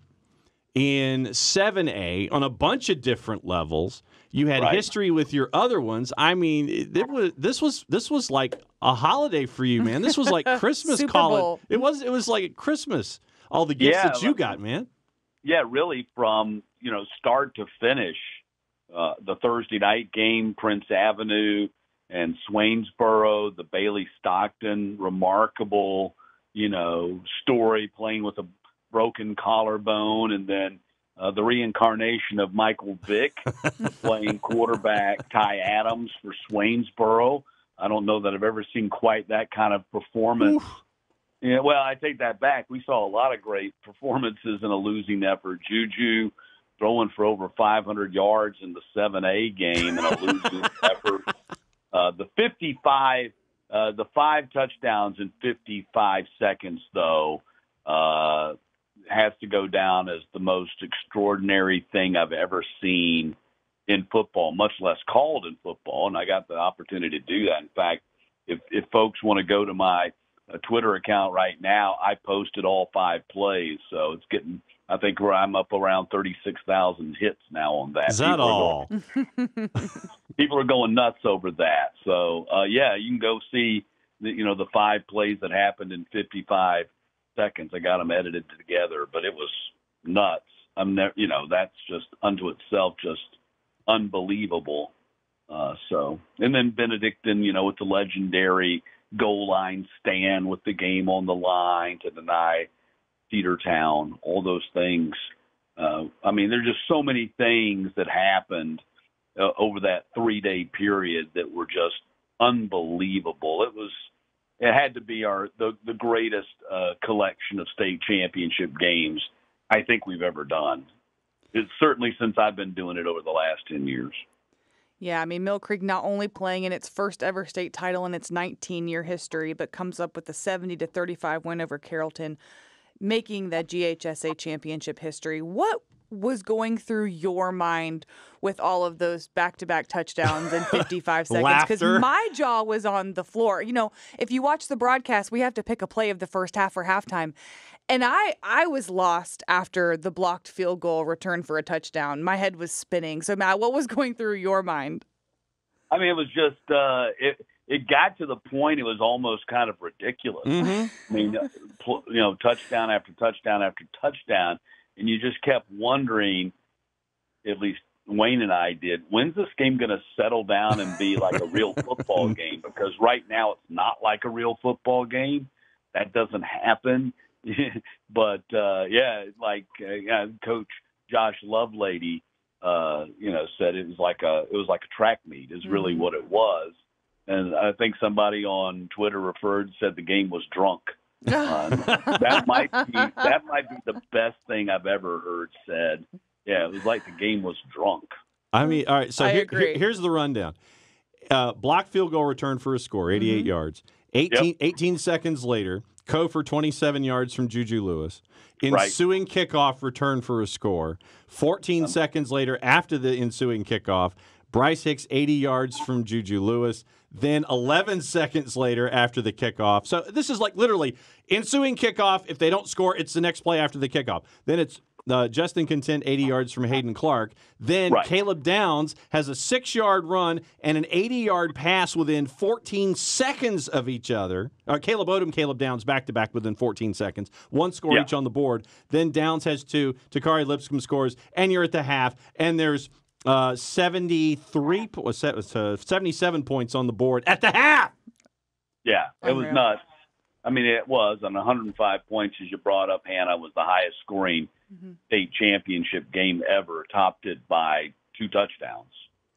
in seven A on a bunch of different levels. You had Right. history with your other ones. I mean, it, it was this was this was like a holiday for you, man. This was like Christmas Super calling. Bowl. It was it was like Christmas. All the gifts Yeah, that you like- got, man. Yeah, really from you know start to finish. Uh, the Thursday night game, Prince Avenue and Swainsboro, the Bailey Stockton, remarkable, you know, story playing with a broken collarbone, and then uh, the reincarnation of Michael Vick playing quarterback Ty Adams for Swainsboro. I don't know that I've ever seen quite that kind of performance. Yeah, well, I take that back. We saw a lot of great performances in a losing effort. Juju throwing for over five hundred yards in the seven A game in a losing effort. Uh, the fifty-five, uh, the five touchdowns in fifty-five seconds, though, uh, has to go down as the most extraordinary thing I've ever seen in football, much less called in football. And I got the opportunity to do that. In fact, if, if folks want to go to my uh, Twitter account right now, I posted all five plays. So it's getting, I think where I'm up around thirty-six thousand hits now on that. Is that people all? Are going, people are going nuts over that. So, uh, yeah, you can go see, the, you know, the five plays that happened in fifty-five seconds. I got them edited together, but it was nuts. I'm never, you know, that's just unto itself just unbelievable. Uh, so, and then Benedictine, you know, with the legendary goal line stand with the game on the line to deny Cedartown, all those things. Uh, I mean, there's just so many things that happened uh, over that three-day period that were just unbelievable. It was, it had to be our the, the greatest uh, collection of state championship games I think we've ever done. It's certainly since I've been doing it over the last ten years. Yeah, I mean, Mill Creek not only playing in its first ever state title in its nineteen-year history, but comes up with a seventy to thirty-five win over Carrollton, making that G H S A championship history. What was going through your mind with all of those back-to-back touchdowns in fifty-five seconds? Because my jaw was on the floor. You know, if you watch the broadcast, we have to pick a play of the first half or halftime. And I, I was lost after the blocked field goal return for a touchdown. My head was spinning. So, Matt, what was going through your mind? I mean, it was just uh, it. It got to the point it was almost kind of ridiculous. Mm-hmm. I mean, you know, touchdown after touchdown after touchdown, and you just kept wondering. At least Wayne and I did. When's this game going to settle down and be like a real football game? Because right now it's not like a real football game. That doesn't happen. But, uh, yeah, like uh, yeah, Coach Josh Lovelady, uh, you know, said it was like a it was like a track meet is really mm-hmm. what it was. And I think somebody on Twitter referred said the game was drunk. Uh, that might be that might be the best thing I've ever heard said. Yeah, it was like the game was drunk. I mean, all right. So I here, agree. here, here's the rundown: uh, block field goal return for a score, eighty-eight mm-hmm. yards. eighteen, yep. eighteen seconds later, Coe for twenty-seven yards from Juju Lewis. Ensuing right. kickoff return for a score. fourteen um, seconds later, after the ensuing kickoff, Bryce Hicks eighty yards from Juju Lewis. Then eleven seconds later after the kickoff. So this is like literally ensuing kickoff. If they don't score, it's the next play after the kickoff. Then it's uh, Justin Content eighty yards from Hayden Clark. Then right. Caleb Downs has a six-yard run and an eighty-yard pass within fourteen seconds of each other. Uh, Caleb Odom, Caleb Downs back-to-back within fourteen seconds. One score yeah. each on the board. Then Downs has two. Takari Lipscomb scores. And you're at the half. And there's Uh, seventy-three, uh, seventy-seven points on the board at the half. Yeah, it Unreal. was nuts. I mean, it was. On one hundred five points, as you brought up, Hannah, was the highest scoring mm-hmm. state championship game ever, topped it by two touchdowns.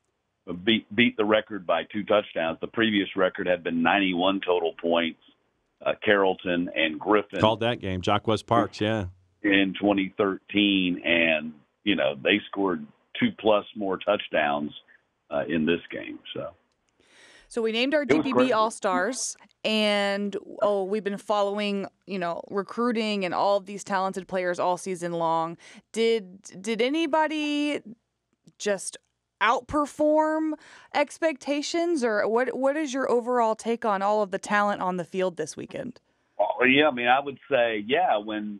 Beat, beat the record by two touchdowns. The previous record had been ninety-one total points. Uh, Carrollton and Griffin. Called that game, Jock West Parks, yeah. In twenty thirteen, and, you know, they scored two plus more touchdowns uh, in this game. So, so we named our G P B All-Stars, and oh, we've been following, you know, recruiting and all of these talented players all season long. Did did anybody just outperform expectations, or what? What is your overall take on all of the talent on the field this weekend? Well, yeah, I mean, I would say, yeah, when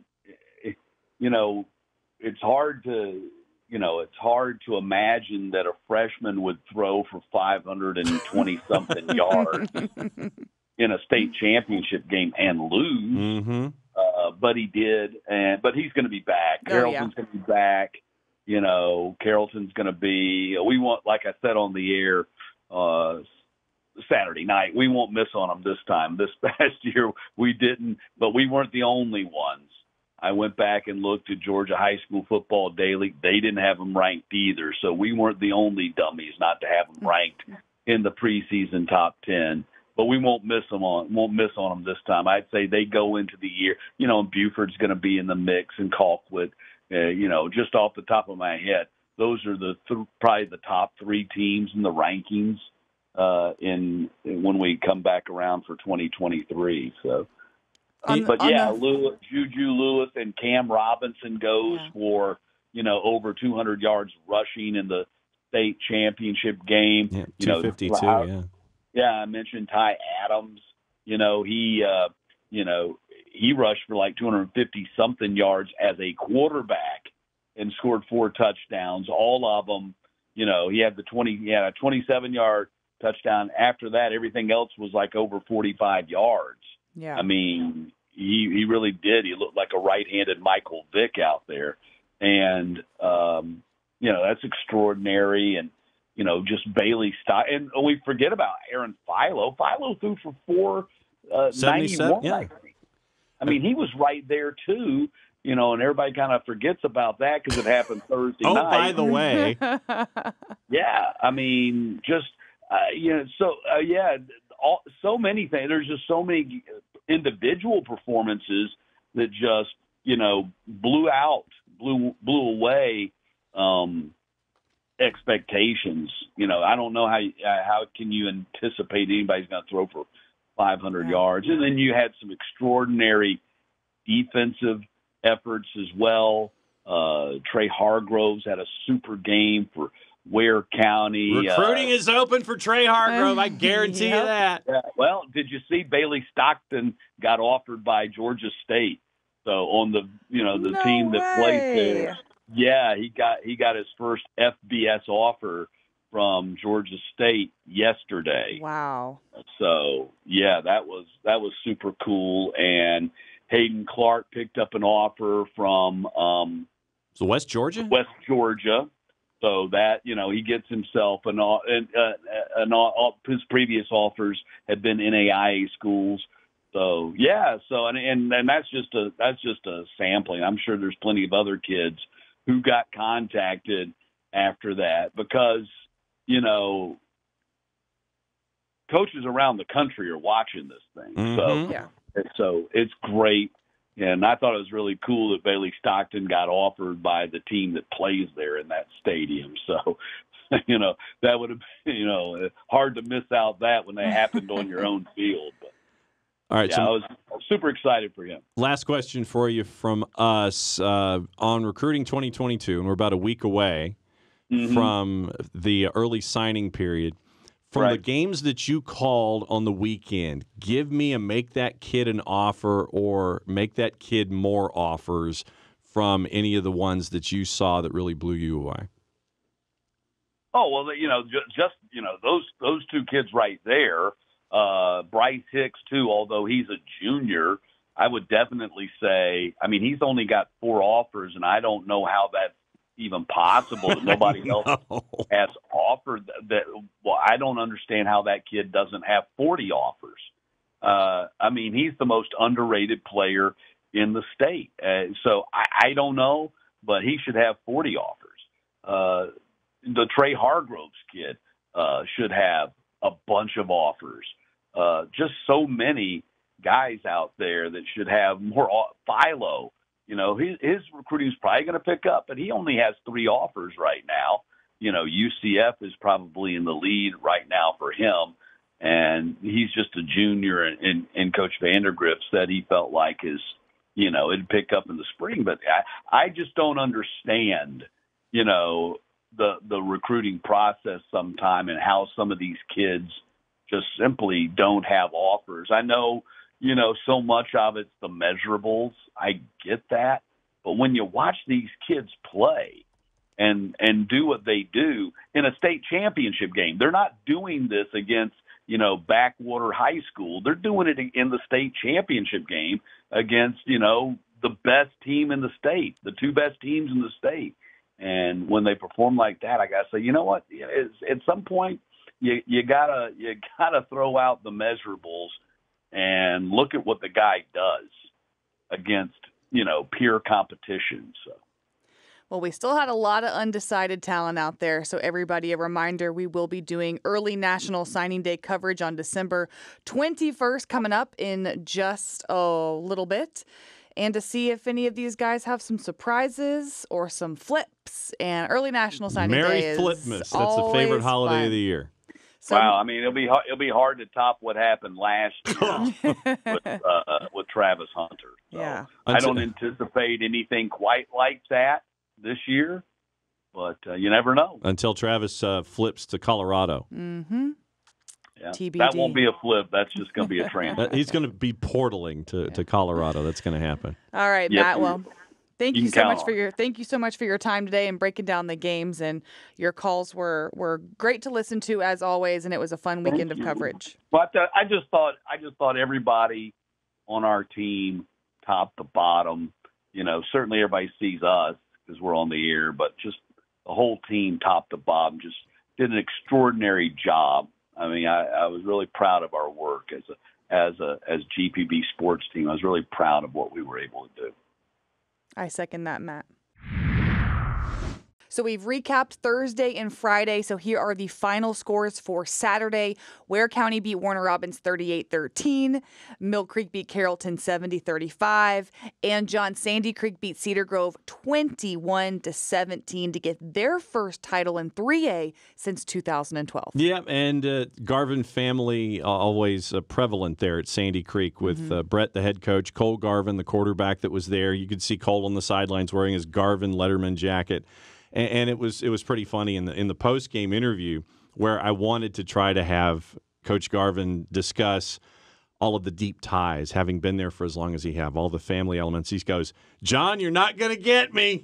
you know, it's hard to. You know, it's hard to imagine that a freshman would throw for five hundred twenty-something yards in a state championship game and lose. Mm-hmm. Uh, but he did, and but he's going to be back. Oh, Carrollton's yeah. going to be back. You know, Carrollton's going to be – we want, like I said on the air uh, Saturday night, we won't miss on them this time. This past year we didn't, but we weren't the only ones. I went back and looked at Georgia High School Football Daily. They didn't have them ranked either, so we weren't the only dummies not to have them ranked in the preseason top ten. But we won't miss them on won't miss on them this time. I'd say they go into the year, you know, and Buford's going to be in the mix, and Colquitt, uh, you know, just off the top of my head, those are the th- probably the top three teams in the rankings uh, in, in when we come back around for twenty twenty-three. So. On, but on yeah, the, Lewis, Juju Lewis and Cam Robinson goes Yeah. for, you know, over two hundred yards rushing in the state championship game. Yeah, you know, two fifty-two, I- yeah. Yeah, I mentioned Ty Adams. You know, he, uh, you know, he rushed for like two hundred fifty something yards as a quarterback and scored four touchdowns. All of them, you know, he had the twenty, he had a twenty-seven yard touchdown. After that, everything else was like over forty-five yards. yeah. I mean, he he really did. He looked like a right-handed Michael Vick out there, and um, you know, that's extraordinary. And you know, just Bailey Stock, and we forget about Aaron Philo. Philo threw for four uh, seventy-seven, ninety-one. yeah. I think. I mean, he was right there too. You know, and everybody kind of forgets about that because it happened Thursday Oh, night. by the way, Yeah, I mean, just uh, you know, so uh, yeah, all, so many things. There's just so many individual performances that just you know blew out, blew blew away um, expectations. You know, I don't know how uh, how can you anticipate anybody's going to throw for five hundred Yeah. yards, and then you had some extraordinary defensive efforts as well. Uh, Trey Hargroves had a super game for Ware County. recruiting uh, is open for Trey Hargrove. I guarantee you Yep. that. yeah, well, did you see Bailey Stockton got offered by Georgia State? So on the you know the No team that plays way. there, yeah, he got he got his first F B S offer from Georgia State yesterday. Wow. So yeah, that was that was super cool. And Hayden Clark picked up an offer from um, So West Georgia? West Georgia. So that, you know, he gets himself an, uh, an, uh, an uh, his previous offers had been N A I A schools. So yeah, so and, and and that's just a that's just a sampling. I'm sure there's plenty of other kids who got contacted after that because, you know, coaches around the country are watching this thing. Mhm. So Yeah. and so it's great. And I thought it was really cool that Bailey Stockton got offered by the team that plays there in that stadium. So, you know, that would have been, you know, hard to miss out that when they happened on your own field. But All right, yeah, so I was super excited for him. last question for you from us uh, on Recruiting twenty twenty-two, and we're about a week away Mhm. from the early signing period. From the Right. games that you called on the weekend, give me a make that kid an offer or make that kid more offers from any of the ones that you saw that really blew you away. Oh, well, you know, just, just you know, those those two kids right there, uh, Bryce Hicks, too, although he's a junior, I would definitely say, I mean, he's only got four offers, and I don't know how that's even possible that nobody else has offered that. Well, I don't understand how that kid doesn't have forty offers. Uh, I mean, he's the most underrated player in the state. Uh, so I, I don't know, but he should have forty offers. Uh, the Trey Hargroves kid uh, should have a bunch of offers. Uh, just so many guys out there that should have more. Philo, you know, his, his recruiting is probably going to pick up, but he only has three offers right now. You know, U C F is probably in the lead right now for him, and he's just a junior. And, and, and Coach Vandergrift said he felt like his, you know, it'd pick up in the spring. But I, I just don't understand, you know, the the recruiting process sometime and how some of these kids just simply don't have offers. I know, you know, so much of it's the measurables. I get that. But when you watch these kids play and and do what they do in a state championship game, they're not doing this against, you know, backwater high school. They're doing it in the state championship game against, you know, the best team in the state, the two best teams in the state. And when they perform like that, I got to say, you know what? It's, at some point, you you gotta you gotta throw out the measurables and look at what the guy does against, you know, peer competition. So. Well, we still had a lot of undecided talent out there. So everybody, a reminder, we will be doing early National Signing Day coverage on December twenty-first coming up in just a little bit. And to see if any of these guys have some surprises or some flips. And early National Signing Merry Day is Flipmas. That's the always favorite holiday fun. of the year. So, wow, I mean, it'll be hard, it'll be hard to top what happened last year with, uh, with Travis Hunter. So yeah. I don't anticipate anything quite like that this year, but uh, you never know. Until Travis uh, flips to Colorado. Mm-hmm. Yeah. T B D. That won't be a flip. That's just going to be a transfer. He's going to be portaling to, yeah. to Colorado. That's going to happen. All right, Yes, Matt. Well, thank you, you so much on. for your thank you so much for your time today and breaking down the games. And your calls were were great to listen to as always. And it was a fun weekend of coverage. But uh, I just thought I just thought everybody on our team, top to bottom, you know, certainly everybody sees us because we're on the air, but just the whole team, top to bottom, just did an extraordinary job. I mean, I, I was really proud of our work as a as a as G P B sports team. I was really proud of what we were able to do. I second that, Matt. So we've recapped Thursday and Friday. So here are the final scores for Saturday. Ware County beat Warner Robins thirty-eight thirteen. Mill Creek beat Carrollton seventy thirty-five. And John Sandy Creek beat Cedar Grove twenty-one to seventeen to get their first title in three A since two thousand twelve. Yeah, and uh, Garvin family uh, always uh, prevalent there at Sandy Creek with mm-hmm. uh, Brett, the head coach, Cole Garvin, the quarterback that was there. You could see Cole on the sidelines wearing his Garvin Letterman jacket. And, and it was it was pretty funny in the in the post game interview where I wanted to try to have Coach Garvin discuss all of the deep ties, having been there for as long as he have, all the family elements. He goes, "John, you're not going to get me."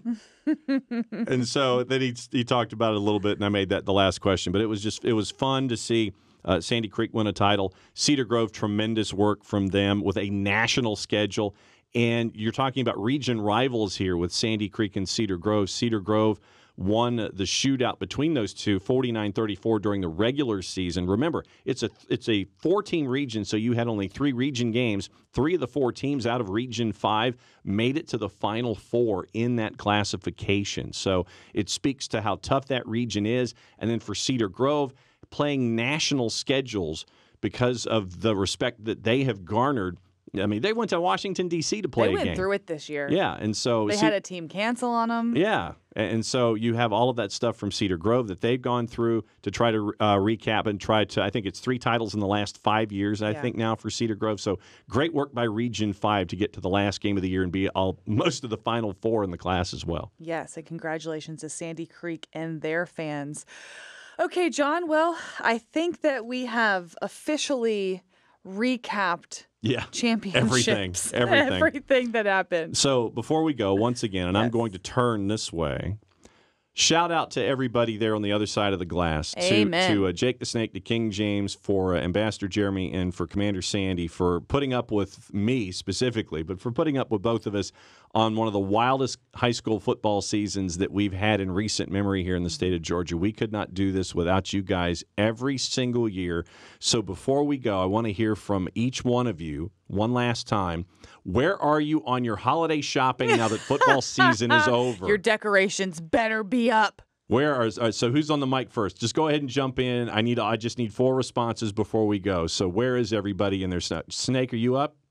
And so then he he talked about it a little bit, and I made that the last question. But it was just it was fun to see uh, Sandy Creek win a title. Cedar Grove, tremendous work from them with a national schedule. And you're talking about region rivals here with Sandy Creek and Cedar Grove. Cedar Grove won the shootout between those two, forty-nine thirty-four during the regular season. Remember, it's a it's a four-team region, so you had only three region games. Three of the four teams out of Region five made it to the Final Four in that classification. So it speaks to how tough that region is. And then for Cedar Grove, playing national schedules because of the respect that they have garnered. I mean, they went to Washington, D C to play a game. They went through it this year. Yeah, and so they see, had a team cancel on them. Yeah, and so you have all of that stuff from Cedar Grove that they've gone through to try to uh, recap and try to, I think it's three titles in the last five years, I yeah. think now for Cedar Grove. So great work by Region five to get to the last game of the year and be all most of the Final Four in the class as well. Yes, and congratulations to Sandy Creek and their fans. Okay, John, well, I think that we have officially recapped Yeah, championships. everything, everything, everything that happened. So before we go, once again, and yes. I'm going to turn this way. Shout out to everybody there on the other side of the glass. Amen. To, to uh, Jake the Snake, to King James, for uh, Ambassador Jeremy, and for Commander Sandy for putting up with me specifically, but for putting up with both of us on one of the wildest high school football seasons that we've had in recent memory here in the state of Georgia. We could not do this without you guys every single year. So before we go, I want to hear from each one of you one last time. Where are you on your holiday shopping now that football season is over? Your decorations better be up. Where are uh, so who's on the mic first? Just go ahead and jump in. I need I just need four responses before we go. So where is everybody in their Snake? Are you up?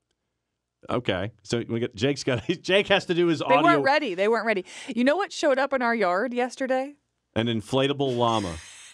Okay. So we got Jake's got Jake has to do his they audio. They weren't ready. They weren't ready. You know what showed up in our yard yesterday? An inflatable llama.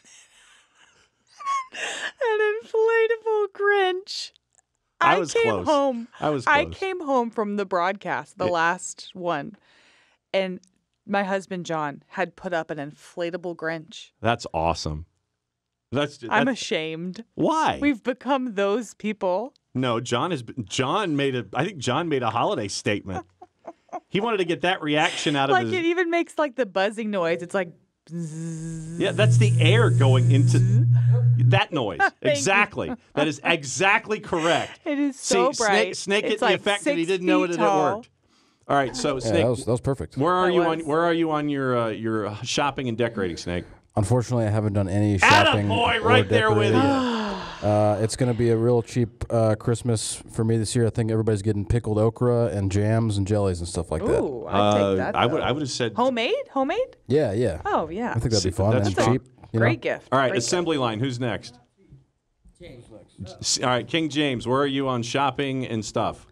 An inflatable Grinch. I, I was came close. home. I was close. I came home from the broadcast, the it, last one, and my husband John had put up an inflatable Grinch. That's awesome. That's, that's I'm ashamed. Why? We've become those people. No, John has been, John made a I think John made a holiday statement. He wanted to get that reaction out like of his Like it even makes like the buzzing noise. It's like bzzz. Yeah, that's the air going into that noise. Exactly. You. That is exactly correct. It is so See, bright. Snake, Snake hit like the effect that he didn't know it had worked. All right, so Snake, yeah, that, was, that was perfect. Where are that you was. on where are you on your uh, your shopping and decorating, Snake? Unfortunately, I haven't done any shopping. Attaboy, or right there with you. Uh, it's going to be a real cheap uh, Christmas for me this year. I think everybody's getting pickled okra and jams and jellies and stuff like that. Ooh, I'd uh, take that. I would though. I would have said homemade, homemade. Yeah, yeah. Oh yeah. I think that'd be fun That's and fun. cheap. You Great know? gift. All right, Great assembly gift. line. Who's next? James next. All right, King James. Where are you on shopping and stuff?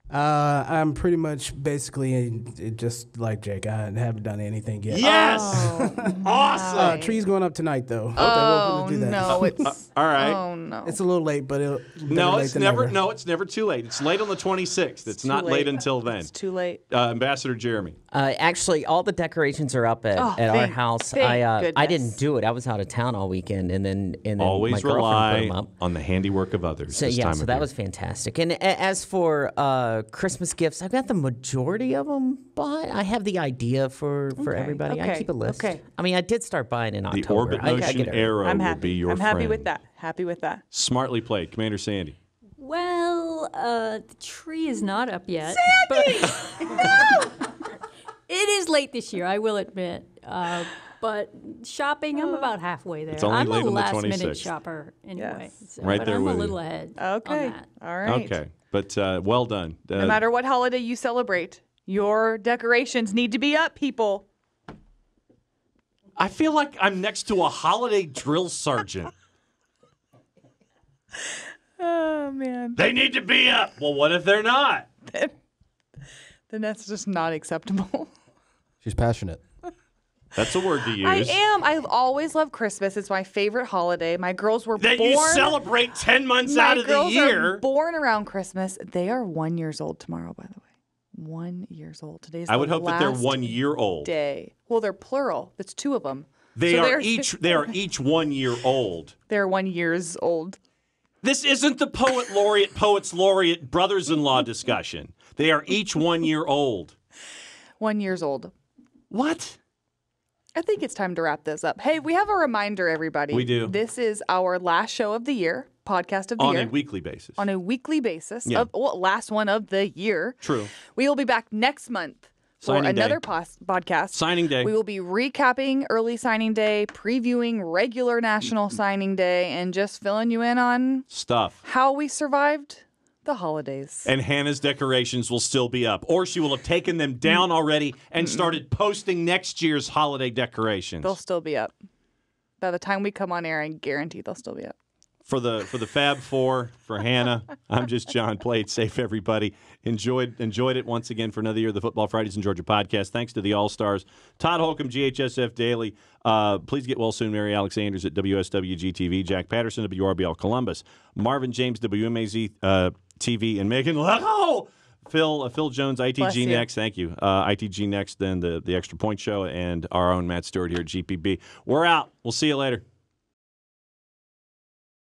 Uh, I'm pretty much basically just like Jake. I haven't done anything yet. Yes! Oh, awesome! Uh, tree's going up tonight, though. Oh, do that. no, it's... Uh, all right. Oh, no. It's a little late, but it'll, No, better late it's than never. never. No, it's never too late. It's late on the twenty-sixth. It's, too not late late. until then. It's too late. Uh, Ambassador Jeremy. Uh, actually, all the decorations are up at, Oh, at our thank- house. thank I uh, I goodness. didn't do it. I was out of town all weekend, and then and then my Always girlfriend put rely them up. on the handiwork of others. So this yeah, time so of that year. was fantastic. And a- as for uh, Christmas gifts, I've got the majority of them bought. I have the idea for, for Okay, everybody. I okay, keep a list. okay. I mean, I did start buying in the October. Orbit I, I Motion get it. Arrow I'm will happy. be your I'm friend. happy with that. Happy with that. Smartly played, Commander Sandy. Well, uh, the tree is not up yet. Sandy! But it is late this year, I will admit. Uh, but shopping, I'm about halfway there. It's only I'm late a on the last minute twenty-sixth. shopper anyway. So, Right but there I'm with a you. little ahead. Okay. On that. All right. Okay, but uh, well done. Uh, No matter what holiday you celebrate, your decorations need to be up, people. I feel like I'm next to a holiday drill sergeant. Oh, man. They need to be up. Well, what if they're not? Then that's just not acceptable. She's passionate. That's a word to use. I am. I always love Christmas. It's my favorite holiday. My girls were That born. you celebrate ten months my out of the girls year. are born around Christmas. They are one years old tomorrow, by the way. One years old. Today's I would the hope that they're last one year old. day. Well, they're plural. That's two of them. They So are they're- each they are each one year old. They're one years old. This isn't the poet laureate, poets laureate, brothers-in-law discussion. They are each one year old. One years old. What? I think it's time to wrap this up. Hey, we have a reminder, everybody. We do. This is our last show of the year, podcast of the On year. a weekly basis. On a weekly basis. Yeah. Of, well, last one of the year. True. We will be back next month for Signing day. another pos- podcast. Signing day. We will be recapping early signing day, previewing regular national signing day, and just filling you in on Stuff. how we survived the holidays. And Hannah's decorations will still be up. Or she will have taken them down already and started posting next year's holiday decorations. They'll still be up. By the time we come on air, I guarantee they'll still be up. For the for the Fab Four, for Hannah, I'm just John. Play it safe, everybody. Enjoyed enjoyed it once again for another year of the Football Fridays in Georgia podcast. Thanks to the All-Stars. Todd Holcomb, G H S F Daily. Uh, please get well soon. Mary Alex Andrews at W S W G T V. Jack Patterson, W R B L Columbus. Marvin James, W M A Z uh, T V. And Megan Leco. Phil uh, Phil Jones, I T G Bless you. Next. Thank you. Uh, I T G Next, then the, the Extra Point Show, and our own Matt Stewart here at G P B. We're out. We'll see you later.